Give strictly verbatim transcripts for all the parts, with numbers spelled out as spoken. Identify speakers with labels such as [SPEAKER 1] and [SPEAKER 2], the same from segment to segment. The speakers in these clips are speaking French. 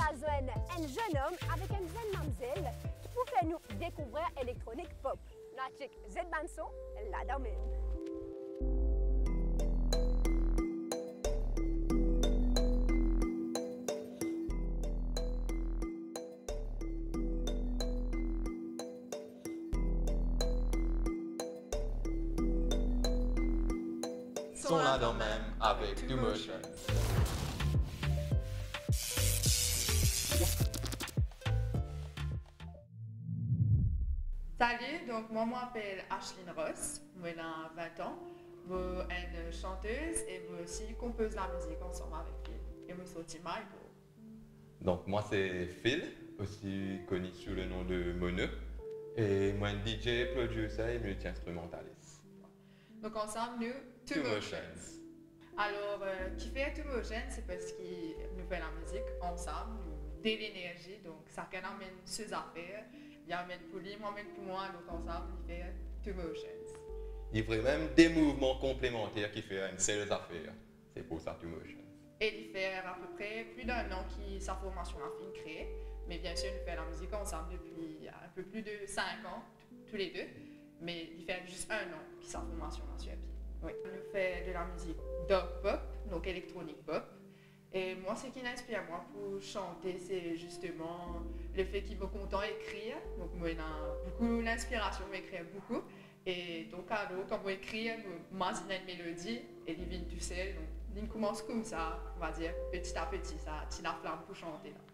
[SPEAKER 1] besoin un jeune homme avec une jeune mamzelle pour faire nous découvrir l'électronique pop. Nous avons cette bande-son là-dedans même.
[SPEAKER 2] Sont là dans même avec Two Motions.
[SPEAKER 3] Salut, donc moi je m'appelle Ashlyn Ross, j'ai vingt ans, je suis une chanteuse et je aussi compose la musique ensemble avec Phil et je suis aussi Michael.
[SPEAKER 2] Donc moi c'est Phil, aussi connu sous le nom de Mono, et moi un D J, producer et multi-instrumentaliste.
[SPEAKER 3] Donc ensemble nous, Two Motions. Alors, euh, qui fait Two Motions, c'est parce que nous faisons la musique ensemble, nous donnons l'énergie, donc ça amène ses affaires. Il amène pour lui, moi amène pour moi, donc ensemble, il fait Two Motions.
[SPEAKER 2] Il fait même des mouvements complémentaires qui font une seule affaire. C'est pour ça Two Motions.
[SPEAKER 3] Et il fait à peu près plus d'un an que sa formation a fini créée. Mais bien sûr, il fait la musique ensemble depuis un peu plus de cinq ans, tous les deux. Mais il fait juste un an que sa formation a sur pied. Oui. Il fait de la musique dub pop, donc électronique pop. Et moi, ce qui m'inspire moi pour chanter, c'est justement le fait qu'il me content écrire. Donc moi, j'ai beaucoup l'inspiration, m'écrire beaucoup. Et donc, alors, quand je écris, je m'imagine une mélodie et il vient tout seul. Donc, il commence comme ça, on va dire, petit à petit, ça tire la flamme pour chanter. Là.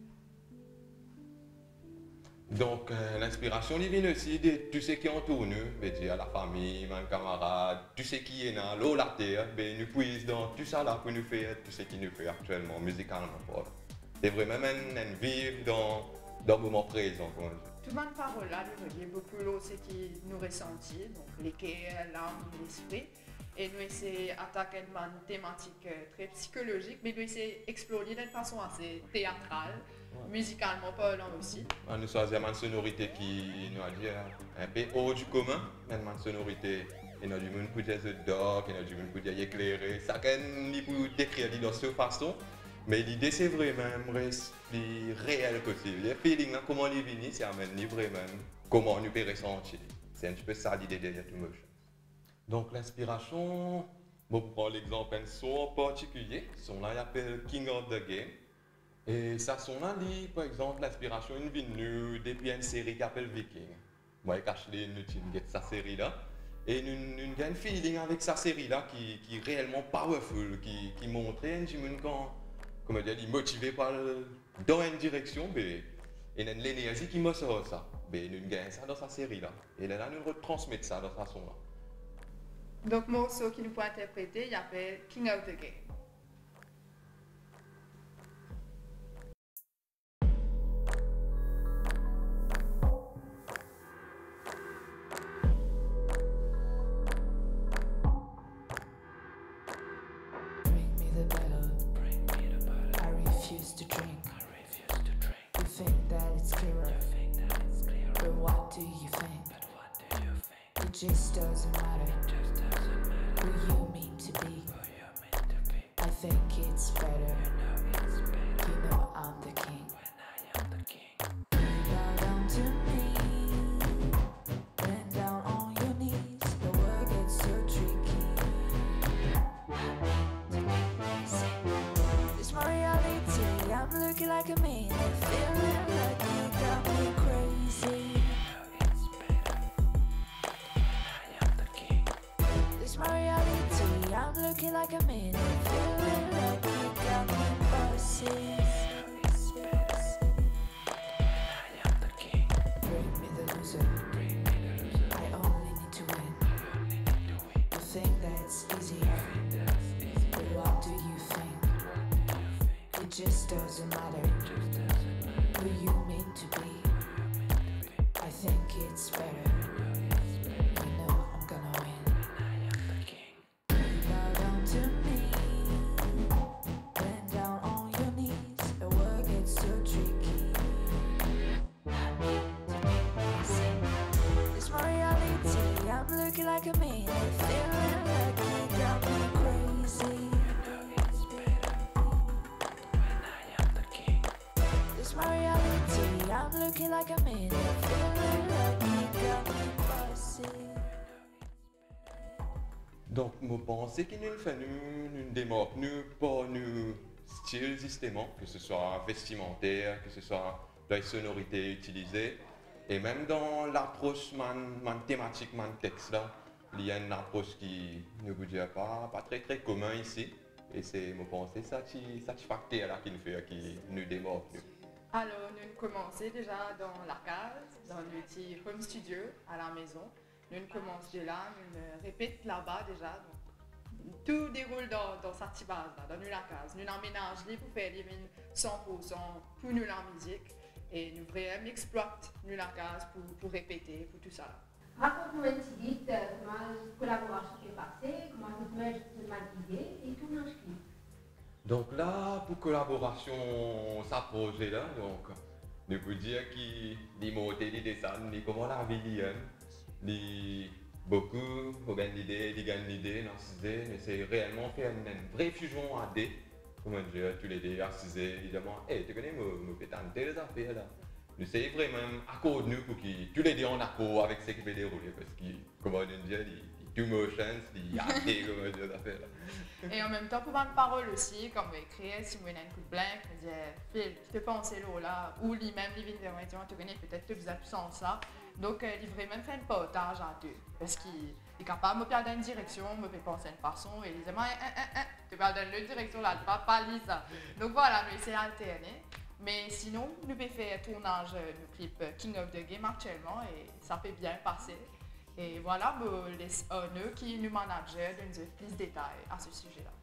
[SPEAKER 2] Donc euh, l'inspiration vient aussi de tout ce qui entoure nous, veut dire la famille, mes camarades, tout ce qui est dans l'eau, la terre, ben, nous puisons dans tout ça là pour nous faire tout ce qui nous fait actuellement musicalement. C'est vraiment un, un vivre dans, dans le moment présent.
[SPEAKER 3] Toute ma parole là, nous relions beaucoup l'eau, ce qui nous ressentit, donc les cœurs, l'âme, l'esprit. Et nous essayons d'attaquer une thématique très psychologique, mais nous essayons d'explorer d'une façon assez théâtrale, ouais. Musicalement parlant aussi.
[SPEAKER 2] Nous choisissons une sonorité qui nous a dit un peu hors du commun, une sonorité. Il y a du monde pour dire dark, il y a du monde pour dire éclairé, chacun peut décrire de cette façon. Mais l'idée c'est vraiment rester réel possible. Le feeling, comment il vient, c'est vraiment comment on peut ressentir. C'est un petit peu ça l'idée derrière Two Motions. Donc l'inspiration, bon, pour prendre l'exemple d'un son en particulier, ce son là il s'appelle King of the Game. Et ça son là, par exemple, l'inspiration est venue depuis une série qui s'appelle Viking. Moi et Ashlyn, nous avons cette série là. Et nous avons un feeling avec cette série là qui, qui est réellement powerful, qui, qui montre un petit peu quand, comment dire, motivé par dans une direction, mais il y a l'énergie qui me sort ça. Mais nous avons ça dans sa série là. Et là, nous retransmettons ça dans sa son là.
[SPEAKER 3] Donc, le morceau qui nous peut interpréter, il s'appelle King of the Game.
[SPEAKER 4] Bring me the bottle. Bring me the bottle. I refuse to drink. I refuse to drink. You think that it's clearer. You think that it's clearer. But what do you think? But what do you think? It just doesn't matter. It just doesn't matter. Who you mean to be? Who you mean to be? I think it's better. You know it's better. You know I'm the king. When I am the king. Bow down to me. Bend down on your knees. The world gets so tricky. It's my reality. I'm looking like a man. Feeling like you got me crazy. My reality, I'm looking like a man, feeling like you got me bossy. I am the king. Bring me the loser. Bring me the loser. I only need to win. I only need to win. You think that's easy? But what do you think? It just doesn't matter. It just doesn't matter. Who you mean to be? I think it's better. You know I'm gonna win. Looking like a man, feeling like you got me crazy. You know it's better when I am the king. looking like I'm in it. Feeling lucky, got me buzzing.
[SPEAKER 2] Donc, je pense qu'il nous fait une démarche, nous, pour nous style justement, que ce soit vestimentaire, que ce soit dans les sonorités utilisées, et même dans l'approche man, man thématique, man texte là, il y a une approche qui ne vous dirait pas, pas très très commun ici, et c'est, je pense, ça qui ça qui facteur là qui nous fait, qui nous démarque.
[SPEAKER 3] Alors, nous commençons déjà dans la case, dans le petit home studio à la maison. Nous commençons de là, nous répétons là-bas déjà. Donc, tout déroule dans, dans sa petite base, là, dans nous la case. Nous emménageons pour faire les cent pour cent pour nous la musique. Et nous vraiment exploitons nous la case pour, pour répéter, pour tout ça.
[SPEAKER 5] Raconte-nous un petit peu comment la collaboration s'est passée, comment vous avez l'idée et tout dans le clip.
[SPEAKER 2] Donc là, pour collaboration, ça projet là, donc, je peux dire qu'il y a monté des dessins, comment la vie est. Il beaucoup, il l'idée, il gagne l'idée, mais c'est réellement faire une vraie fusion à D. Comment dire, tous les dés, assisés, évidemment, hey, tu connais, me fait tenter les affaires là. Nous essayons vraiment accord nous pour que tous les dés en accord avec ce qui fait dérouler, parce que, comment dire, il two motions, il y a des comment dire les affaires là.
[SPEAKER 3] Et en même temps, pour une parole aussi, comme écrire, si vous avez un coup de blanc, je me disais, Phil, tu te penses là, ou lui-même, lui, éventuellement, tu connais peut-être que vous avez plus sens ça. Donc, euh, il vraiment fait un partage à deux. Parce qu'il est capable de me faire dans une direction, me fait penser à une façon, et il dit, hein, hein, hein, tu vas dans l'autre direction là, pas, pas lire ça. Donc voilà, nous essayons d'alterner. Mais sinon, nous pouvons faire un tournage du clip King of the Game actuellement, et ça fait bien passer. Et voilà, les honneurs qui nous managent donnent plus de détails à ce sujet-là.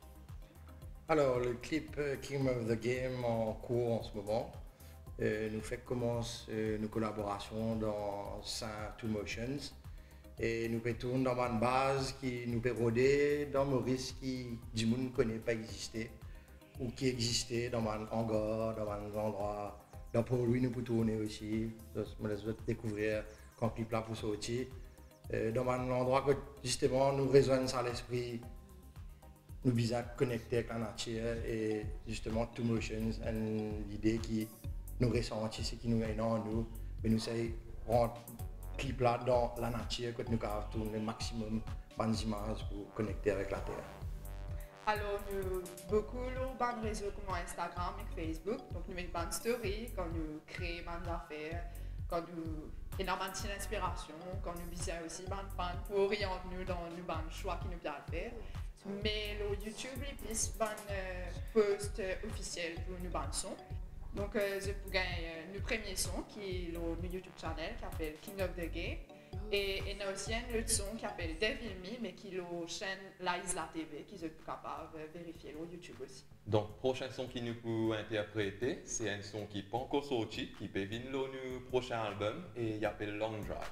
[SPEAKER 6] Alors, le clip King of the Game en cours en ce moment. Euh, nous fait commence euh, nos collaborations dans Saint Two Motions et nous tourner dans une base qui nous peut roder dans Maurice qui du monde ne connaît pas exister ou qui existait dans un hangar, dans un endroit. Donc pour lui nous pouvons tourner aussi, me laisse découvrir quand le clip là pour sortir. Euh, dans un endroit que justement nous résonne à l'esprit, nous visons connecter avec la nature et justement Two Motions, l'idée qui nous ressentis, ce qui nous est en nous, mais nous essayons de rendre le clip là dans la nature, que nous avons tourné le maximum de images pour connecter avec la terre.
[SPEAKER 3] Alors, nous beaucoup de réseaux comme Instagram et Facebook, donc nous mettons des stories quand nous créons des affaires, quand nous énormément d'inspiration, quand nous visons aussi des fans pour orienter nous dans nos choix qui nous viennent faire. Mais le YouTube, il y a plus de posts officiels pour nos bandes son. Donc, euh, je peux gagner le premier son qui est le YouTube channel qui s'appelle King of the Game. Et il y a aussi un autre son qui s'appelle Devil Me, mais qui est la chaîne La Isla T V, qui est capable de vérifier le YouTube aussi.
[SPEAKER 2] Donc, prochain son qui nous peut interpréter, c'est un son qui n'est pas encore sorti, qui peut venir dans le prochain album, et il s'appelle Long Drive.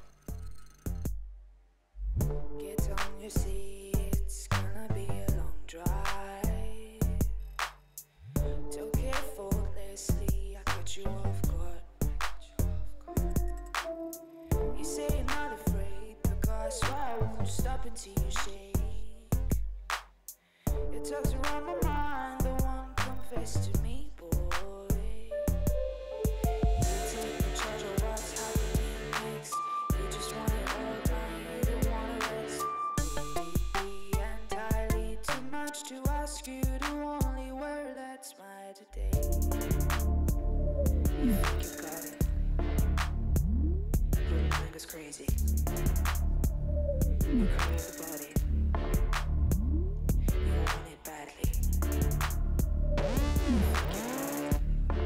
[SPEAKER 4] Get on your seat, it's gonna be a long drive. Don't get effortlessly, I cut you off guard. You say you're not afraid, because I swear I won't stop until you shake. Your talks around my mind, the one confess to me, boy. You take the charge of what's happening next. You just want it all done, you don't wanna rest. Maybe entirely too much to ask you, the only word that's mine today. You think you got it. Your mind is crazy. You crave the body. You want it badly. You think you got it.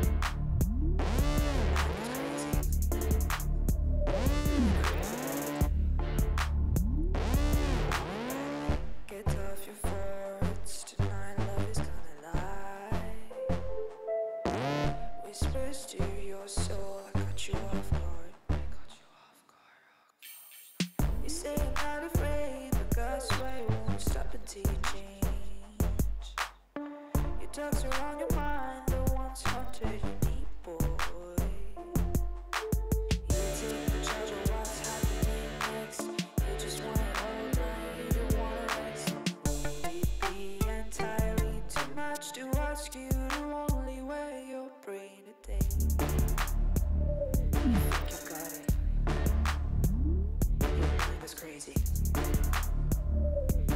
[SPEAKER 4] Your mind is crazy. You crave the body. Get off your forwards, tonight love is gonna lie. Whispers to your soul, I cut you off guard. I cut you off guard. You say you're not afraid, but God swear you won't stop until you change. Your talks are on your mind, the ones haunted you deep, boy. You take the charge of what's happening next. You just want it all night, you don't wanna rest. Maybe entirely too much to ask you, the only way your brain today. You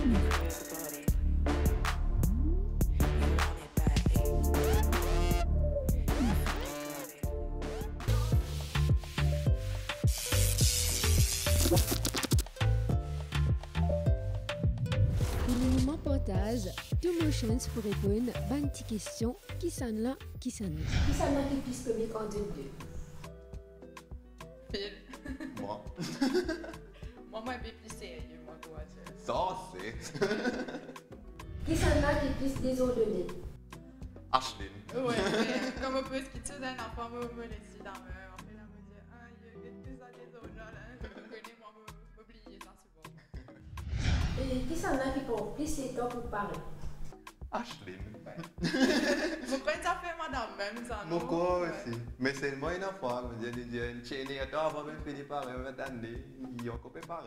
[SPEAKER 7] Pour le moment, partage deux motions pour répondre à une petite question qui s'en là, qui s'en là.
[SPEAKER 5] Qui ça n'a qui plus comique en deux deux?
[SPEAKER 3] Phil.
[SPEAKER 2] Moi.
[SPEAKER 3] Moi, moi, un peu plus sérieux, moi, quoi. tu-
[SPEAKER 2] Ça, c'est.
[SPEAKER 5] Qui ça n'a qui plus désordonné?
[SPEAKER 2] Ashlyn.
[SPEAKER 3] Ouais, ouais, comme on peut se quitter d'un enfant, moi, moi, les filles dans me, on fait la me dire, ah, il y a des ça, des autres, là, là. Je me connais, moi, me- m'oublier ça souvent.
[SPEAKER 5] Et qui ça n'a qui prend plus de temps pour parler?
[SPEAKER 2] Ashlyn.
[SPEAKER 3] Vous prenez ça fait, madame, même, ça, non?
[SPEAKER 2] Mon corps
[SPEAKER 3] Ouais.
[SPEAKER 2] aussi. Mais c'est moi une fois, je me dis, une chaîne et toi, avant même finir par un attendez, il y a encore préparé.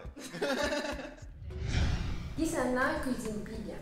[SPEAKER 5] Qui ça n'a cuisine plus bien?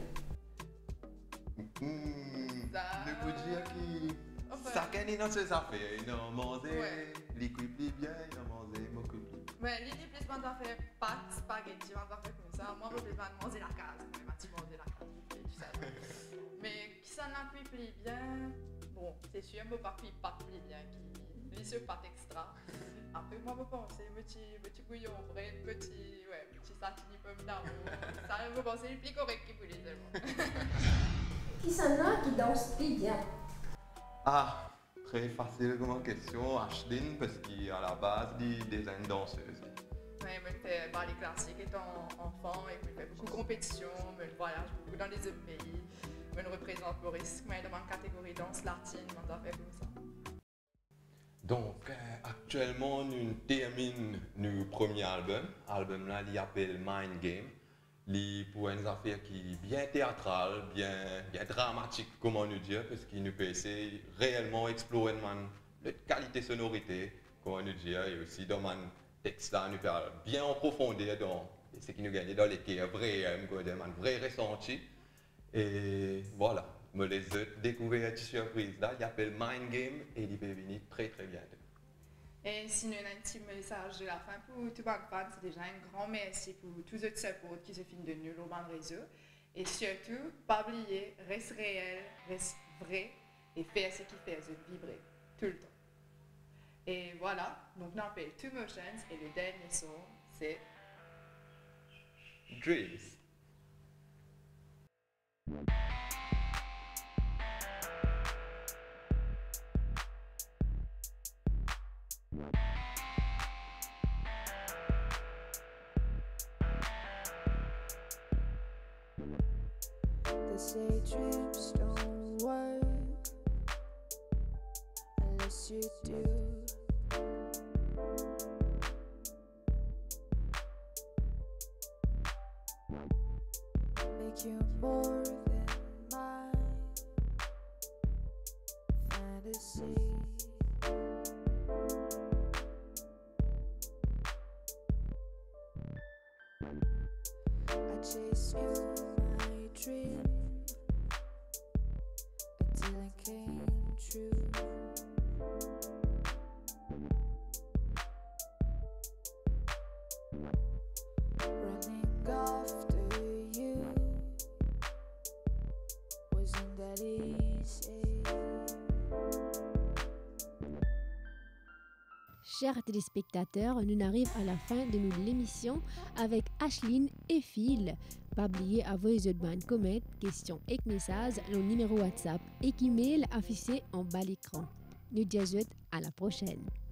[SPEAKER 2] Hmm.
[SPEAKER 3] Ça-
[SPEAKER 2] Ne peux dire qui.
[SPEAKER 3] Enfin.
[SPEAKER 2] Ça qu'est dans ses affaires. Il a mangé,
[SPEAKER 3] Ouais.
[SPEAKER 2] il cuit plus bien, il a mangé, il m'a cuit plus.
[SPEAKER 3] Ouais, l'idée plus, on doit faire pâtes, spaghetti, on doit faire comme ça. Moi, je vais pas manger la case, moi, je vais manger la case. Tu sais. Mais qui ça n'a cuit plus bien? Bon, c'est sûr, je ne peux pas cuire pas plus bien, qui lit ce pâte extra. Après, moi, je pense, petit, petit bouillon vrai, petit, ouais, petit satini pomme d'amour. Ça, je pense, c'est le plus correct qui voulait tellement.
[SPEAKER 5] Qui ça n'a qui danse plus bien?
[SPEAKER 2] Ah, très facile comme question, Ashlyn, parce qu'à la base, des design danseuse.
[SPEAKER 3] Ouais, je fais par les classiques étant enfant et je fais beaucoup de compétitions, je voyage beaucoup dans les autres pays. Je me représente le risque, mais dans ma catégorie danse latine, on doit faire comme ça.
[SPEAKER 2] Donc, euh, actuellement, nous terminons notre premier album. L'album là, il s'appelle Mind Game. Il pour une affaire qui est bien théâtrale, bien, bien dramatique, comment nous dire, parce qu'il nous peut essayer réellement explorer la qualité sonorité, comment nous dire, et aussi dans mon texte là, nous faire bien en profondeur dans ce qui nous gagne dans les cœurs vrais, un vrai ressenti. Et voilà, me les ai découvert une surprise là, il s'appelle Mind Game et il peut venir très très bientôt.
[SPEAKER 3] Et sinon, un petit message de la fin pour tous les fans, c'est déjà un grand merci pour tous les supports qui se filment de nous au band réseau. Et surtout, pas oublier, reste réel, reste vrai et faire ce qui fait vibrer tout le temps. Et voilà, donc on appelle Two Motions et le dernier son, c'est
[SPEAKER 2] Dreams.
[SPEAKER 4] They say dreams don't work unless you do. Make you more than my fantasy. I chase you, my dream, until it came true. Running after you wasn't that easy.
[SPEAKER 7] Chers téléspectateurs, nous arrivons à la fin de notre émission avec Ashlyn et Phil. Pas oublier à vos autres commentaires, questions et messages, le numéro WhatsApp et email affiché en bas de l'écran. Nous disons à la prochaine.